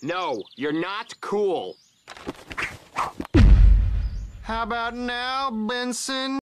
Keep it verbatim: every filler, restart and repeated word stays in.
No, you're not cool. How about now, Benson?